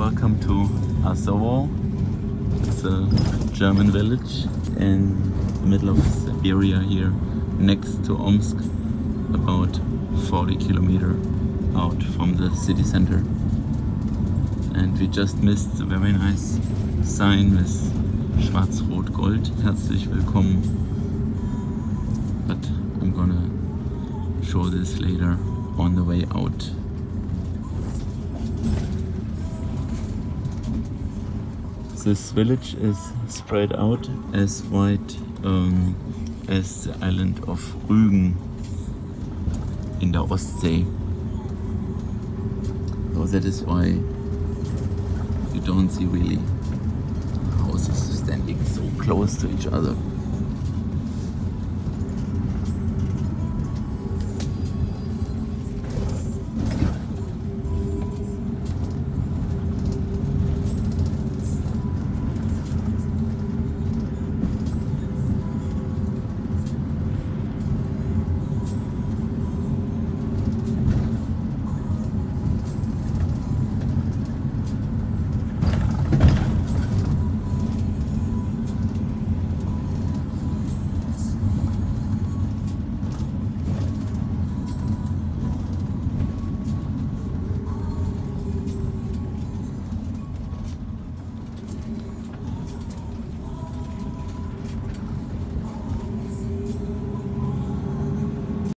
welcome to Asovo. It's a German village in the middle of Siberia here, next to Omsk, about 40 kilometers out from the city center. And we just missed a very nice sign with Schwarz-Rot-Gold. Herzlich willkommen. But I'm gonna show this later on the way out. This village is spread out as wide as the island of Rügen in the Ostsee. So that is why you don't see really houses standing so close to each other.